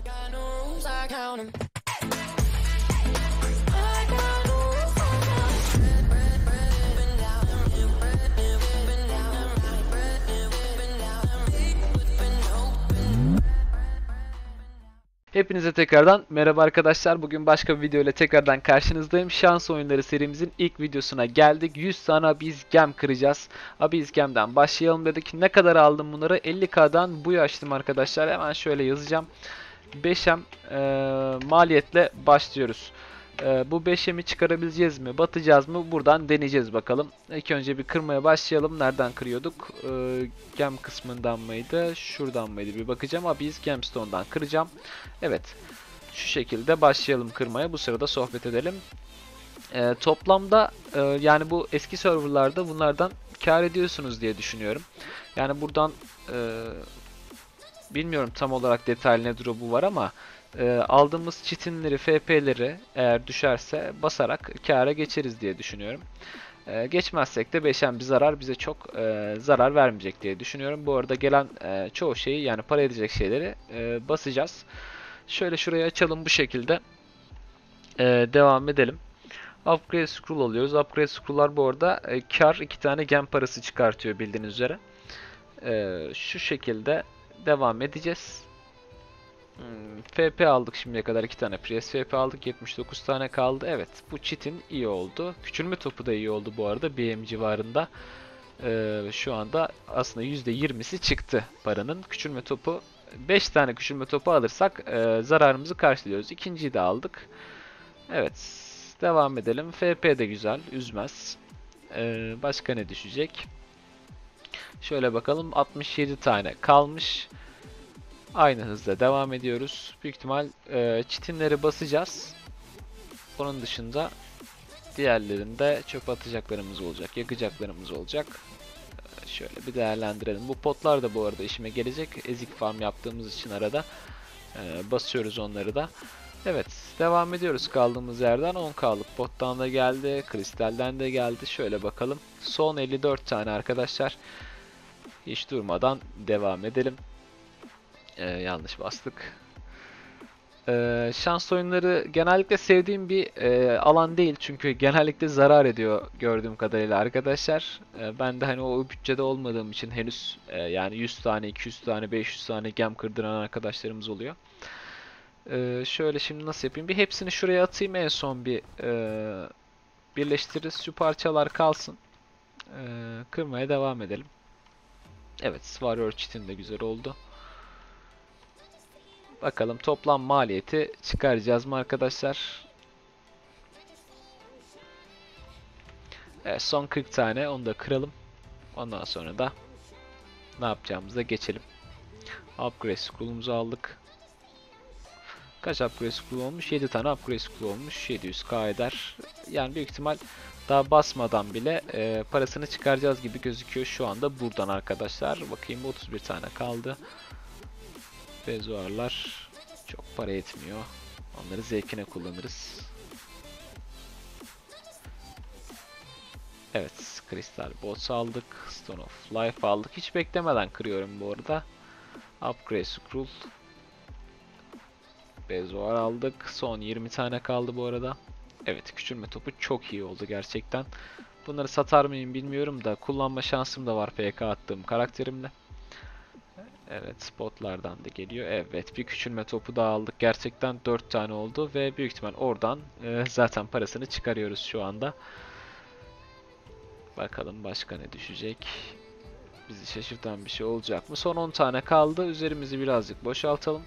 Hepinize tekrardan merhaba arkadaşlar. Bugün başka bir video ile tekrardan karşınızdayım. Şans oyunları serimizin ilk videosuna geldik. 100 tane Abyss Gem kıracağız. Abyss Gem'den başlayalım dedik. Ne kadar aldım bunları? 50k'dan bu açtım arkadaşlar. Hemen şöyle yazacağım. 5M maliyetle başlıyoruz. Bu 5M'i çıkarabileceğiz mi? Batacağız mı? Buradan deneyeceğiz bakalım. İlk önce bir kırmaya başlayalım. Nereden kırıyorduk? Gem kısmından mıydı? Şuradan mıydı? Bir bakacağım. Abyss Gemstone'dan kıracağım. Evet. Şu şekilde başlayalım kırmaya. Bu sırada sohbet edelim. Toplamda yani bu eski serverlarda bunlardan kar ediyorsunuz diye düşünüyorum. Yani buradan bilmiyorum tam olarak detaylı ne drop'u var ama aldığımız çitinleri, FP'leri eğer düşerse basarak kâra geçeriz diye düşünüyorum. Geçmezsek de 5M bir zarar bize çok zarar vermeyecek diye düşünüyorum. Bu arada gelen çoğu şeyi yani para edecek şeyleri basacağız. Şöyle şurayı açalım bu şekilde. Devam edelim. Upgrade Scroll alıyoruz. Upgrade Scroll'lar bu arada kar 2 tane gem parası çıkartıyor bildiğiniz üzere. Şu şekilde devam edeceğiz. FP aldık şimdiye kadar 2 tane Priest FP aldık, 79 tane kaldı. Evet, bu çitin iyi oldu. Küçülme topu da iyi oldu bu arada BM civarında. Şu anda aslında %20'si çıktı paranın. Küçülme topu 5 tane küçülme topu alırsak zararımızı karşılıyoruz. İkinciyi de aldık. Evet, devam edelim. FP de güzel, üzmez. Başka ne düşecek? Şöyle bakalım, 67 tane kalmış. Aynı hızla devam ediyoruz. Büyük ihtimal çitinleri basacağız. Onun dışında diğerlerinde çöp atacaklarımız olacak, yakacaklarımız olacak. Şöyle bir değerlendirelim. Bu potlar da bu arada işime gelecek. Ezik farm yaptığımız için arada basıyoruz onları da. Evet, devam ediyoruz kaldığımız yerden. 10k'lık pottan da geldi, kristalden de geldi. Şöyle bakalım. Son 54 tane arkadaşlar. Hiç durmadan devam edelim. Yanlış bastık. Şans oyunları genellikle sevdiğim bir alan değil. Çünkü genellikle zarar ediyor gördüğüm kadarıyla arkadaşlar. Ben de hani o bütçede olmadığım için henüz yani 100 tane, 200 tane, 500 tane gem kırdıran arkadaşlarımız oluyor. Şöyle şimdi nasıl yapayım? Bir hepsini şuraya atayım, en son bir birleştiririz. Şu parçalar kalsın. Kırmaya devam edelim. Evet, Warrior Cheat'in de güzel oldu. Bakalım toplam maliyeti çıkaracağız mı arkadaşlar? Evet, son 40 tane onu da kıralım. Ondan sonra da ne yapacağımıza geçelim. Upgrade Scroll'umuzu aldık. Kaç Upgrade Scroll olmuş? 7 tane Upgrade Scroll olmuş. 700k eder. Yani büyük ihtimal daha basmadan bile parasını çıkaracağız gibi gözüküyor şu anda buradan arkadaşlar. Bakayım, 31 tane kaldı. Bezuarlar çok para etmiyor. Onları zevkine kullanırız. Evet, Crystal Bots aldık. Stone of Life aldık. Hiç beklemeden kırıyorum bu arada. Upgrade Scroll. Bezuar aldık. Son 20 tane kaldı bu arada. Evet, küçülme topu çok iyi oldu gerçekten. Bunları satar mıyım bilmiyorum da kullanma şansım da var PK attığım karakterimle. Evet, spotlardan da geliyor. Evet, bir küçülme topu daha aldık. Gerçekten 4 tane oldu ve büyük ihtimal oradan zaten parasını çıkarıyoruz şu anda. Bakalım başka ne düşecek? Bizi şaşırtan bir şey olacak mı? Son 10 tane kaldı. Üzerimizi birazcık boşaltalım.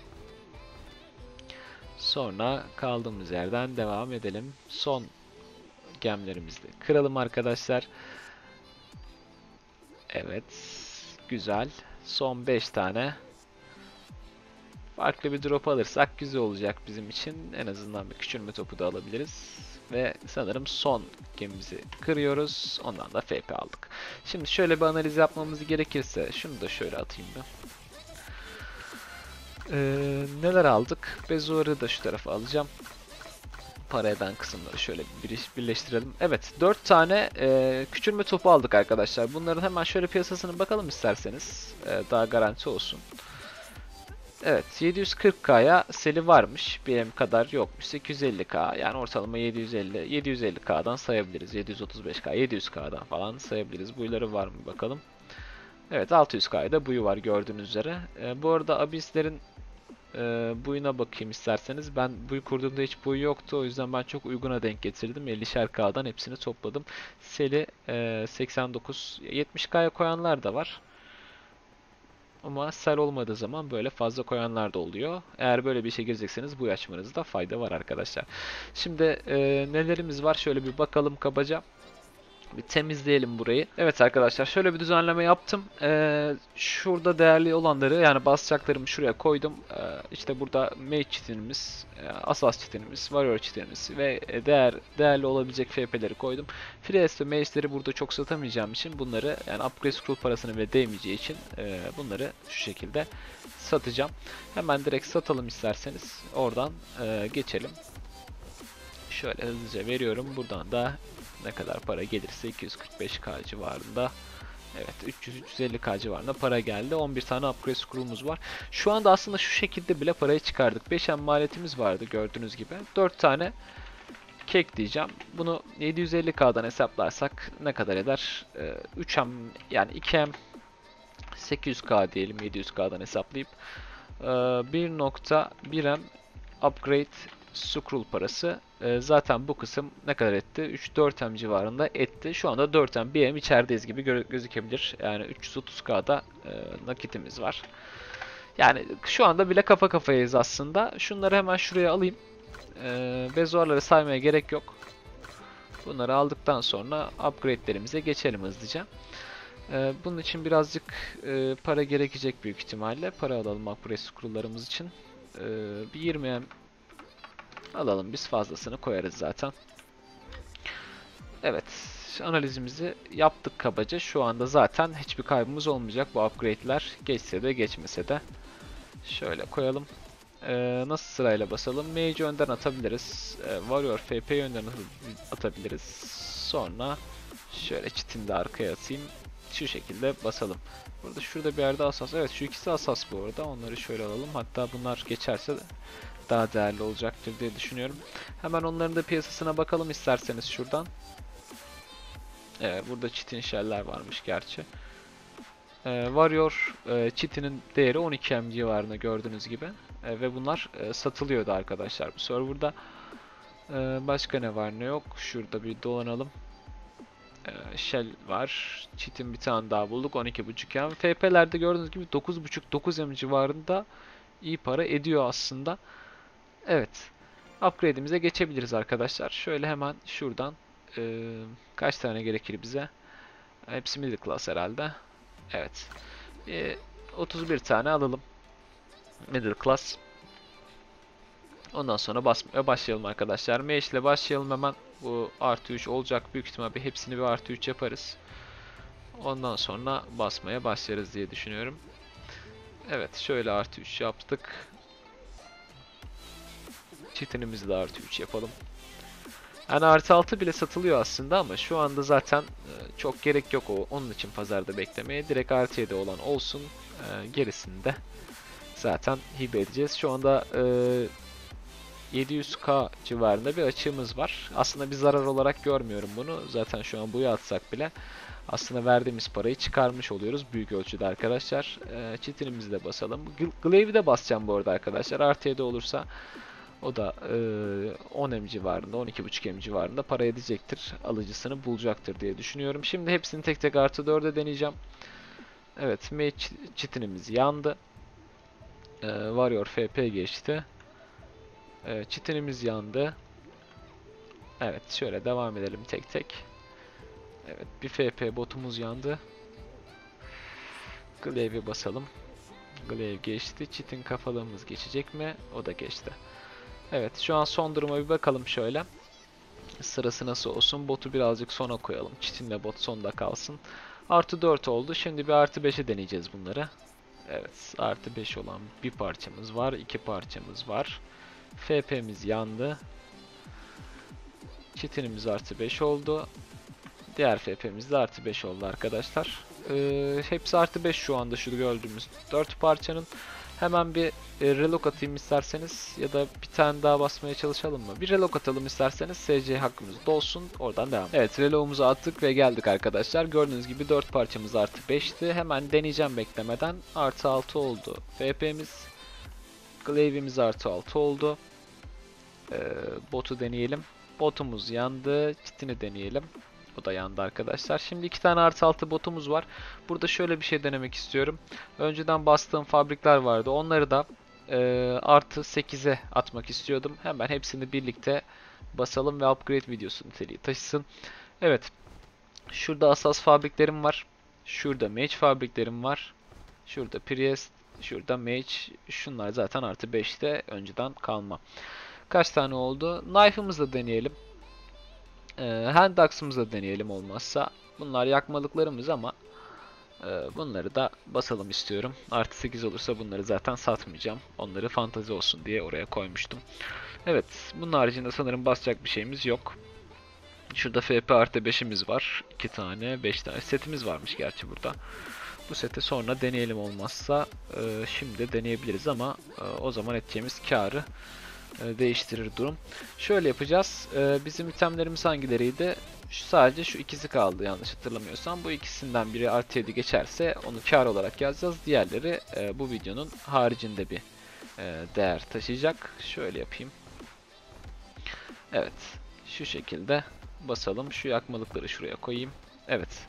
Sonra kaldığımız yerden devam edelim. Son gemlerimizi de kıralım arkadaşlar. Evet, güzel. Son 5 tane. Farklı bir drop alırsak güzel olacak bizim için. En azından bir küçülme topu da alabiliriz. Ve sanırım son gemimizi kırıyoruz. Ondan da FP aldık. Şimdi şöyle bir analiz yapmamız gerekirse şunu da şöyle atayım ben. Neler aldık? Bezuar'ı da şu tarafa alacağım. Para eden kısımları şöyle birleştirelim. Evet, 4 tane küçülme topu aldık arkadaşlar. Bunların hemen şöyle piyasasına bakalım isterseniz. Daha garanti olsun. Evet, 740K'ya seli varmış. BM kadar yokmuş. 850K yani ortalama 750. 750K'dan sayabiliriz. 735K, 700K'dan falan sayabiliriz. Buyları var mı bakalım. Evet, 600K'da buyu var gördüğünüz üzere. Bu arada Abyss'lerin buyuna bakayım isterseniz. Ben buyu kurduğumda hiç buyu yoktu. O yüzden ben çok uyguna denk getirdim. 50'şer K'dan hepsini topladım. Seli 89, 70K'ya koyanlar da var. Ama sel olmadığı zaman böyle fazla koyanlar da oluyor. Eğer böyle bir şey girecekseniz bu açmanızda fayda var arkadaşlar. Şimdi nelerimiz var şöyle bir bakalım kabaca. Bir temizleyelim burayı. Evet arkadaşlar şöyle bir düzenleme yaptım. Şurada değerli olanları yani basacaklarımı şuraya koydum. İşte burada Mage çitinimiz, Asas çitinimiz, Warrior çitinimiz ve değerli olabilecek FP'leri koydum. Frees ve Mage'leri burada çok satamayacağım için bunları yani upgrade scroll parasını ve değmeyeceği için bunları şu şekilde satacağım. Hemen direkt satalım isterseniz. Oradan geçelim. Şöyle hızlıca veriyorum. Buradan da ne kadar para gelirse 245K civarında. Evet 300-350K civarında para geldi. 11 tane upgrade scroll'umuz var. Şu anda aslında şu şekilde bile parayı çıkardık. 5M maliyetimiz vardı gördüğünüz gibi. 4 tane kek diyeceğim. Bunu 750K'dan hesaplarsak ne kadar eder? 3M yani 2M 800K diyelim 700K'dan hesaplayıp 1.1M upgrade scroll parası. Zaten bu kısım ne kadar etti? 3-4M civarında etti. Şu anda 4M, 1M içerideyiz gibi gözükebilir. Yani 330K'da nakitimiz var. Yani şu anda bile kafa kafayayız aslında. Şunları hemen şuraya alayım. Bezoarları saymaya gerek yok. Bunları aldıktan sonra upgrade'lerimize geçelim hızlıca. Bunun için birazcık para gerekecek büyük ihtimalle. Para alalım upgrade scroll'larımız için. Bir 20M alalım biz fazlasını koyarız zaten. Evet analizimizi yaptık kabaca. Şu anda zaten hiçbir kaybımız olmayacak bu upgrade'ler geçse de geçmese de. Şöyle koyalım. Nasıl sırayla basalım? Mage önden atabiliriz. Warrior FP önden atabiliriz. Sonra şöyle çitini de arkaya atayım. Şu şekilde basalım. Burada şurada bir yerde asas. Evet şu ikisi asas bu arada. Onları şöyle alalım. Hatta bunlar geçerse daha değerli olacaktır diye düşünüyorum. Hemen onların da piyasasına bakalım isterseniz şuradan. Burada çitin shell'ler varmış gerçi. Warrior çitinin değeri 12M civarında gördüğünüz gibi. Ve bunlar satılıyordu arkadaşlar bu serverda. Başka ne var ne yok. Şurada bir dolanalım. Shell var. Çitin bir tane daha bulduk. 12.5M. FP'lerde gördüğünüz gibi 9.5-9M civarında iyi para ediyor aslında. Evet. Upgrade'imize geçebiliriz arkadaşlar. Şöyle hemen şuradan kaç tane gerekir bize? Hepsi middle class herhalde. Evet. 31 tane alalım. Middle class. Ondan sonra basmaya başlayalım arkadaşlar. Mage ile başlayalım hemen. Bu artı 3 olacak. Büyük ihtimalle hepsini bir artı 3 yaparız. Ondan sonra basmaya başlarız diye düşünüyorum. Evet şöyle artı 3 yaptık. Çitinimizi de artı 3 yapalım. Yani artı 6 bile satılıyor aslında ama şu anda zaten çok gerek yok onun için pazarda beklemeye. Direkt artı 7 olan olsun. Gerisini de zaten hibe edeceğiz. Şu anda 700K civarında bir açığımız var. Aslında bir zarar olarak görmüyorum bunu. Zaten şu an buya atsak bile aslında verdiğimiz parayı çıkarmış oluyoruz büyük ölçüde arkadaşlar. Çitinimizi de basalım. Glaive'i de basacağım bu arada arkadaşlar. Artı 7 olursa o da 10M civarında, 12.5M civarında para edecektir. Alıcısını bulacaktır diye düşünüyorum. Şimdi hepsini tek tek artı 4'e deneyeceğim. Evet, Mage çitinimiz yandı. Warrior FP geçti. Çitinimiz yandı. Evet, şöyle devam edelim tek tek. Evet, bir FP botumuz yandı. Glaive'i basalım. Glaive geçti. Çitin kafalığımız geçecek mi? O da geçti. Evet, şu an son duruma bir bakalım şöyle. Sırası nasıl olsun? Botu birazcık sona koyalım. Çitinle bot sonda kalsın. Artı 4 oldu. Şimdi bir artı 5'e deneyeceğiz bunları. Evet, artı 5 olan bir parçamız var. 2 parçamız var. FP'miz yandı. Çitinimiz artı 5 oldu. Diğer FP'miz de artı 5 oldu arkadaşlar. Hepsi artı 5 şu anda şu gördüğümüz 4 parçanın. Hemen bir relok atayım isterseniz ya da bir tane daha basmaya çalışalım mı? Bir relok atalım isterseniz, SC hakkımız dolsun, oradan devam. Evet, reloğumuzu attık ve geldik arkadaşlar. Gördüğünüz gibi 4 parçamız artı 5'ti. Hemen deneyeceğim beklemeden. Artı 6 oldu FP'miz. Glaive'imiz artı 6 oldu. Botu deneyelim. Botumuz yandı. Çitini deneyelim. O da yandı arkadaşlar. Şimdi 2 tane artı 6 botumuz var. Burada şöyle bir şey denemek istiyorum. Önceden bastığım fabrikler vardı. Onları da artı 8'e atmak istiyordum. Hemen hepsini birlikte basalım ve upgrade videosu niteliği taşısın. Evet. Şurada asas fabriklerim var. Şurada mage fabriklerim var. Şurada priest. Şurada mage. Şunlar zaten artı 5'te önceden kalma. Kaç tane oldu? Knife'ımızla deneyelim. Hand axe'ımızla deneyelim olmazsa. Bunlar yakmalıklarımız ama bunları da basalım istiyorum. Artı 8 olursa bunları zaten satmayacağım. Onları fantazi olsun diye oraya koymuştum. Evet, bunun haricinde sanırım basacak bir şeyimiz yok. Şurada FP artı 5'imiz var. 2 tane, 5 tane setimiz varmış gerçi burada. Bu seti sonra deneyelim olmazsa. Şimdi deneyebiliriz ama o zaman edeceğimiz karı değiştirir durum. Şöyle yapacağız. Bizim itemlerimiz hangileriydi? Sadece şu ikisi kaldı yanlış hatırlamıyorsam. Bu ikisinden biri artı 7 geçerse onu kar olarak yazacağız. Diğerleri bu videonun haricinde bir değer taşıyacak. Şöyle yapayım. Evet. Şu şekilde basalım. Şu yakmalıkları şuraya koyayım. Evet.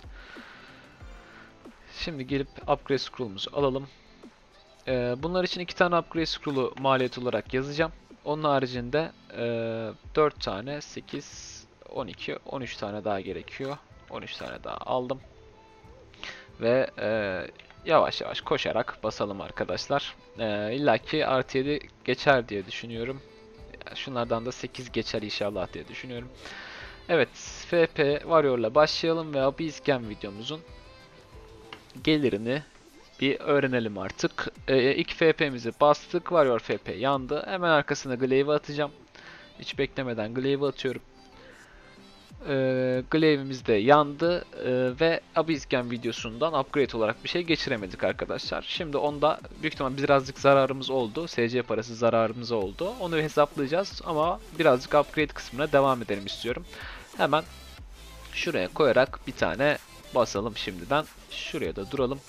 Şimdi gelip upgrade scroll'umuzu alalım. Bunlar için 2 tane upgrade scroll'u maliyet olarak yazacağım. Onun haricinde 4 tane, 8, 12, 13 tane daha gerekiyor. 13 tane daha aldım. Ve yavaş yavaş koşarak basalım arkadaşlar. İlla ki artı 7 geçer diye düşünüyorum. Şunlardan da 8 geçer inşallah diye düşünüyorum. Evet, FP Warrior'la başlayalım ve Abyss Game videomuzun gelirini bir öğrenelim artık. İlk FP'mizi bastık. Warrior FP yandı. Hemen arkasına Glaive atacağım. Hiç beklemeden Glaive atıyorum. Glaive'imiz de yandı. Ve Abyss Game videosundan upgrade olarak bir şey geçiremedik arkadaşlar. Şimdi onda büyük ihtimal birazcık zararımız oldu. SC parası zararımız oldu. Onu hesaplayacağız ama birazcık upgrade kısmına devam edelim istiyorum. Hemen şuraya koyarak bir tane basalım şimdiden. Şuraya da duralım.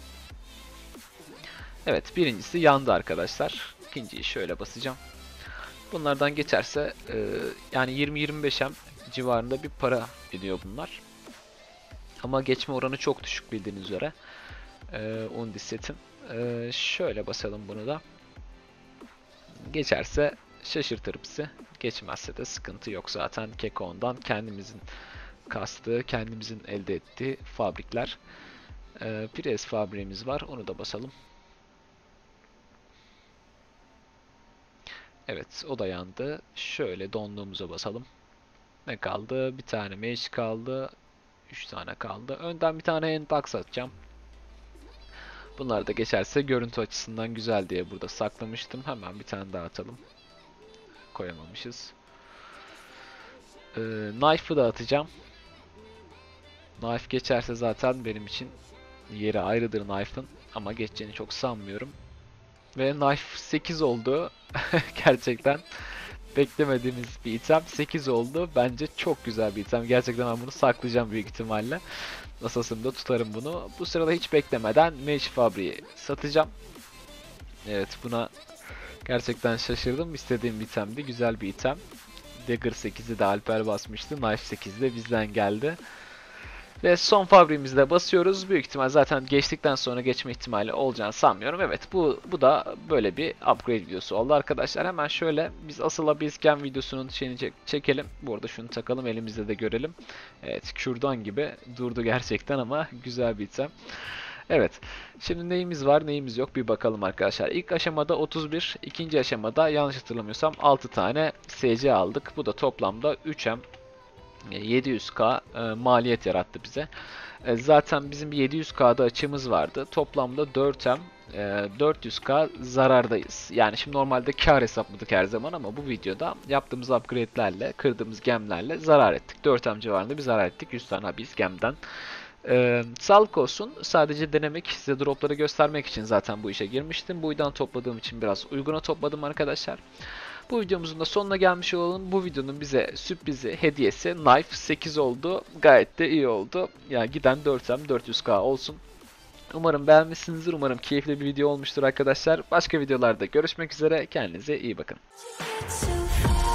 Evet, birincisi yandı arkadaşlar. İkinciyi şöyle basacağım. Bunlardan geçerse yani 20-25M civarında bir para ediyor bunlar. Ama geçme oranı çok düşük bildiğiniz üzere. Undi setin. Şöyle basalım bunu da. Geçerse şaşırtır bizi. Geçmezse de sıkıntı yok zaten. Keko'ndan kendimizin kastığı, kendimizin elde ettiği fabrikler. Pires fabriğimiz var. Onu da basalım. Evet, o da yandı. Şöyle donluğumuza basalım. Ne kaldı? Bir tane mage kaldı. 3 tane kaldı. Önden bir tane endax atacağım. Bunlar da geçerse görüntü açısından güzel diye burada saklamıştım. Hemen bir tane daha atalım. Koyamamışız. Knife'ı da atacağım. Knife geçerse zaten benim için yeri ayrıdır knife'ın. Ama geçeceğini çok sanmıyorum. Ve knife 8 oldu. Gerçekten beklemediğimiz bir item 8 oldu. Bence çok güzel bir item. Gerçekten ben bunu saklayacağım büyük ihtimalle. Asasımda tutarım bunu. Bu sırada hiç beklemeden Mage Fabri'yi satacağım. Evet, buna gerçekten şaşırdım. İstediğim bir itemdi. Güzel bir item. Dagger 8'i de Alper basmıştı. Knife 8'i de bizden geldi. Ve son fabriğimizde basıyoruz. Büyük ihtimal zaten geçtikten sonra geçme ihtimali olacağını sanmıyorum. Evet, bu da böyle bir upgrade videosu oldu arkadaşlar. Hemen şöyle biz asıl Abyss Game videosunun şeyini çekelim. Bu arada şunu takalım, elimizde de görelim. Evet, kürdan gibi durdu gerçekten ama güzel bir item. Evet. Şimdi neyimiz var neyimiz yok bir bakalım arkadaşlar. İlk aşamada 31, ikinci aşamada yanlış hatırlamıyorsam 6 tane SC aldık. Bu da toplamda 3M 700k maliyet yarattı bize. Zaten bizim 700k'da açığımız vardı. Toplamda 4M 400k zarardayız. Yani şimdi normalde kar hesapladık her zaman ama bu videoda yaptığımız upgrade'lerle, kırdığımız gemlerle zarar ettik. 4M civarında bir zarar ettik. 100 tane Abyss gemden Sağlık olsun. Sadece denemek, size dropları göstermek için zaten bu işe girmiştim. Buydan topladığım için biraz uyguna topladım arkadaşlar. Bu videomuzun da sonuna gelmiş olalım. Bu videonun bize sürprizi, hediyesi Knife 8 oldu. Gayet de iyi oldu. Yani giden 4M 400k olsun. Umarım beğenmişsinizdir. Umarım keyifli bir video olmuştur arkadaşlar. Başka videolarda görüşmek üzere. Kendinize iyi bakın.